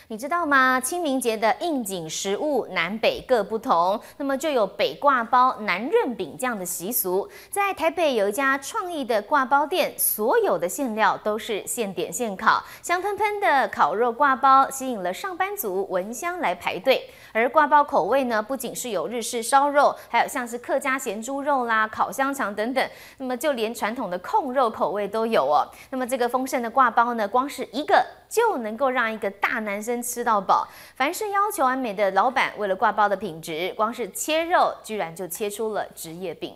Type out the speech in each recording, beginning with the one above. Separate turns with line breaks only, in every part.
你知道吗？清明节的应景食物南北各不同，那么就有北挂包、南润饼这样的习俗。在台北有一家创意的挂包店，所有的馅料都是现点现烤，香喷喷的烤肉挂包吸引了上班族闻香来排队。而挂包口味呢，不仅是有日式烧肉，还有像是客家咸猪肉啦、烤香肠等等，那么就连传统的控肉口味都有哦。那么这个丰盛的挂包呢，光是一个就能够让一个大男生吃到饱。凡是要求完美的老板，为了挂包的品质，光是切肉居然就切出了职业病。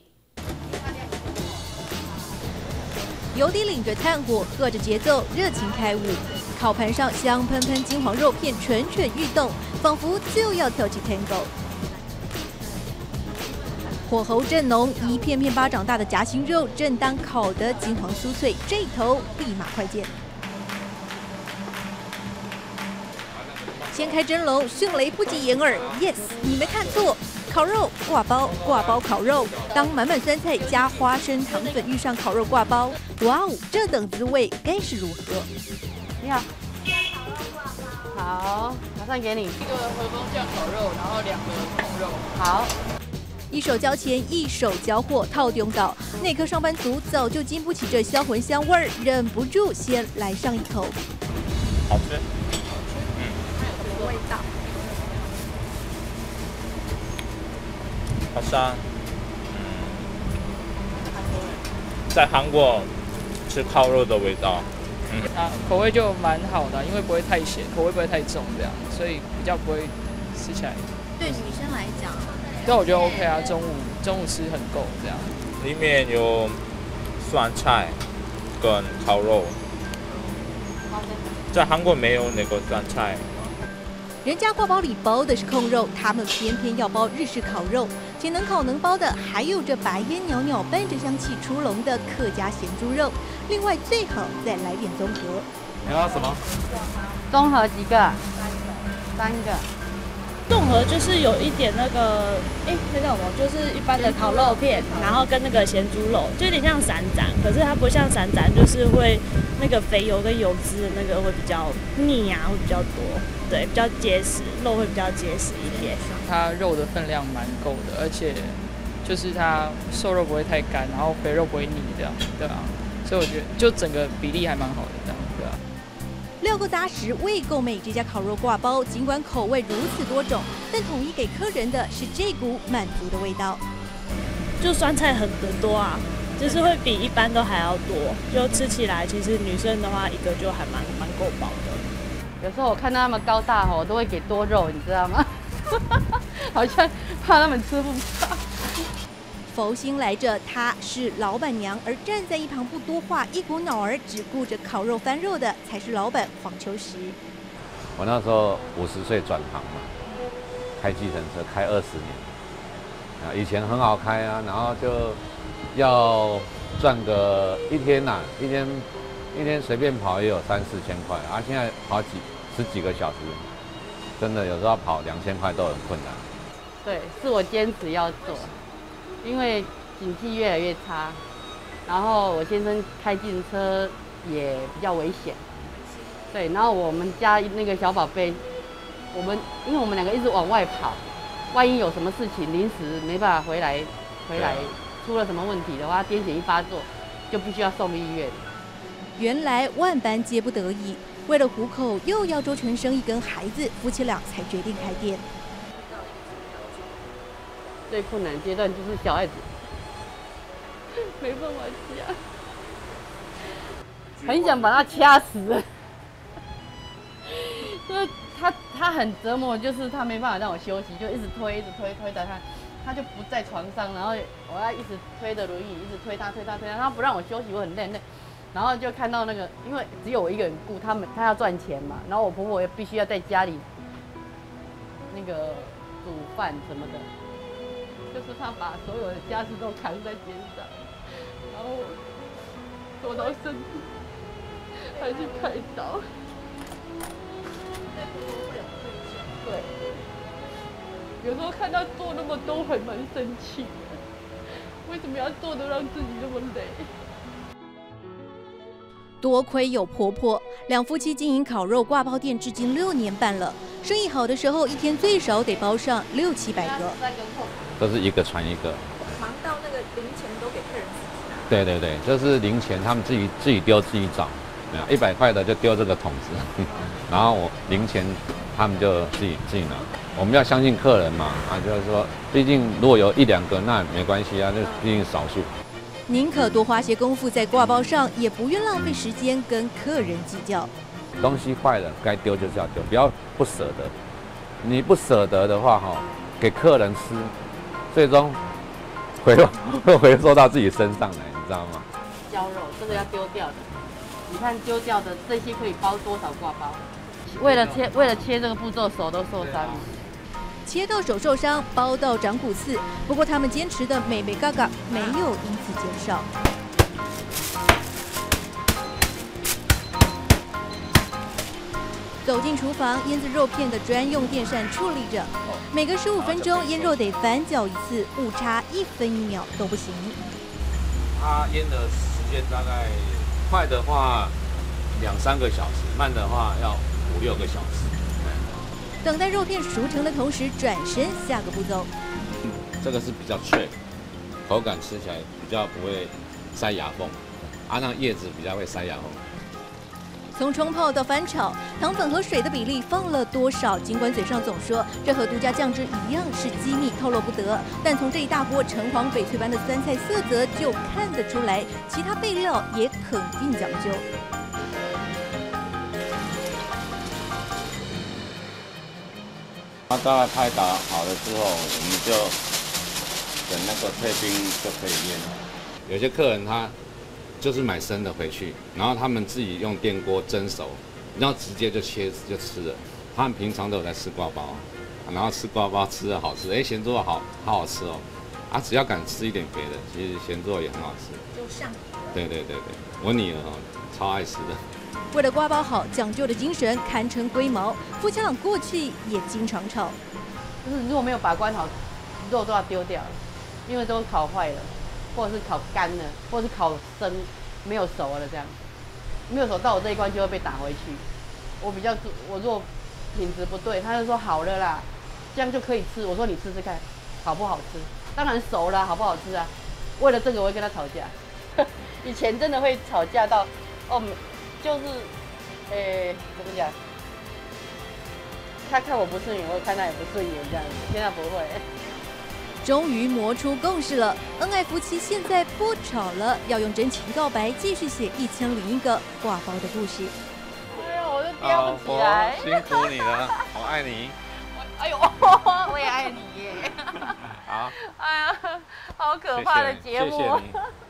油底领着炭火，和着节奏，热情开舞。烤盘上香喷喷金黄肉片蠢蠢欲动，仿佛就要跳起 Tango。火候正浓，一片片巴掌大的夹心肉正当烤得金黄酥脆，这头立马快剑。掀开蒸笼，迅雷不及掩耳 ，yes， 你没看错。烤肉挂包，挂包烤肉，当满满酸菜加花生糖粉遇上烤肉挂包，哇哦，这等滋味该是如何？
你好，好，马上给你一个和风酱烤肉，然后2个控肉。好，
一手交钱，一手交货，套用到那颗上班族早就经不起这销魂香味儿，忍不住先来上一口。
好吃，
它有什么味道？
好像，在韩国吃烤肉的味道。
它口味就蛮好的，因为不会太咸，口味不会太重，这样，所以比较不会吃起来。
对女生来讲，
对，我觉得 OK 啊，中午吃很够这样。
里面有酸菜跟烤肉，在韩国没有那个酸菜。
人家挂包里包的是控肉，他们偏偏要包日式烤肉，且能烤能包的还有这白烟袅袅、伴着香气出笼的客家咸猪肉。另外最好再来点综合。
你要什么？
综合几个？3个。
综合就是有一点那个，那叫什么？就是一般的烤肉片，然后跟那个咸猪肉，就有点像散斩，可是它不像散斩，就是会那个肥油跟油脂的那个会比较腻啊，会比较多，对，比较结实，肉会比较结实一点。
它肉的分量蛮够的，而且就是它瘦肉不会太干，然后肥肉不会腻，这样，对啊，所以我觉得就整个比例还蛮好的，这样，对啊。
料够扎实，味够美，这家烤肉挂包尽管口味如此多种，但统一给客人的是这股满足的味道。
就酸菜很多啊，就是会比一般都还要多，就吃起来其实女生的话一个就还蛮够饱的。
有时候我看到他们高大吼，我都会给多肉，你知道吗？好像怕他们吃不饱。
佛心来着，她是老板娘，而站在一旁不多话，一股脑儿只顾着烤肉翻肉的，才是老板黄秋实。
我那时候50岁转行嘛，开计程车开20年，啊，以前很好开啊，然后就要赚个一天一天随便跑也有3、4千块啊，现在跑十几个小时，真的有时候要跑2000块都很困难。
对，是我坚持要做。因为景气越来越差，然后我先生开计程车也比较危险，对，然后我们家那个小宝贝，因为我们2个一直往外跑，万一有什么事情临时没办法回来，出了什么问题的话，癫痫一发作，就必须要送医院。
原来万般皆不得已，为了糊口，又要周全生意跟孩子，夫妻俩才决定开店。
最困难的阶段就是小孩子，没办法掐，很想把他掐死。就是他很折磨，就是他没办法让我休息，就一直推着他就不在床上，然后我要一直推着轮椅，一直推他，他不让我休息，我很累。然后就看到那个，因为只有我一个人顾他要赚钱嘛，然后我婆婆也必须要在家里那个煮饭什么的。就是他把所有的家事都扛在肩上，然后做到身体还去开刀。对，有时候看他做那么多，还蛮生气的。为什么要做得让自己那么累？
多亏有婆婆，两夫妻经营烤肉挂包店至今6年半了。生意好的时候，一天最少得包上600-700个。
都是一个传一个。
忙到那个零钱都给客人自己拿。
对对对，就是零钱他们自己丢自己找，100块的就丢这个桶子，然后我零钱他们就自己拿。我们要相信客人嘛，就是说，毕竟如果有1-2个那没关系啊，那毕竟少数。
宁可多花些功夫在挂包上，也不愿浪费时间跟客人计较。
东西坏了该丢就是要丢，不要不舍得。你不舍得的话，给客人吃，最终会回收到自己身上来，你知道吗？
绞肉这个要丢掉的，你看丢掉的这些可以包多少挂包？为了切这个步骤，手都受伤了。
切到手受伤，包到长骨刺。不过他们坚持的美嘎嘎没有因此减少。走进厨房，腌制肉片的专用电扇矗立着，每隔15分钟腌肉得翻搅一次，误差1分1秒都不行。
它腌的时间大概快的话2-3个小时，慢的话要5-6个小时。
等待肉片熟成的同时，转身下个步骤。
这个是比较脆，口感吃起来比较不会塞牙缝，那叶子比较会塞牙缝。
从冲泡到翻炒，糖粉和水的比例放了多少？尽管嘴上总说这和独家酱汁一样是机密，透露不得，但从这一大锅橙黄翡翠般的酸菜色泽就看得出来，其他备料也肯定讲究。
大概拍打好了之后，我们就等那个退冰就可以腌了。
有些客人他就是买生的回去，然后他们自己用电锅蒸熟，然后直接就切就吃了。他们平常都有在吃挂包，然后吃挂包吃的好吃，咸猪肉好吃哦。只要敢吃一点别的，其实咸猪肉也很好吃。
就上。对，
我女儿超爱吃的。
为了挂包好，讲究的精神堪称龟毛。夫妻俩过去也经常吵，
就是如果没有把关好，肉都要丢掉，因为都烤坏了，或者是烤干了，或者是烤生没有熟了这样，没有熟到我这一关就会被打回去。我如果品质不对，他就说好了啦，这样就可以吃。我说你吃吃看，好不好吃？当然熟了，好不好吃啊？为了这个我会跟他吵架。以前真的会吵架到就是怎么讲？他看我不顺眼，我看他也不顺眼这样子。现在不会。
终于磨出共识了，恩爱夫妻现在不吵了，要用真情告白，继续写1001个挂包的故事。
哎呦，我就叼不起来。
辛苦你了，我爱你。
哎呦，我也爱你耶。
好。
哎呀，好可怕的节目。
谢谢你。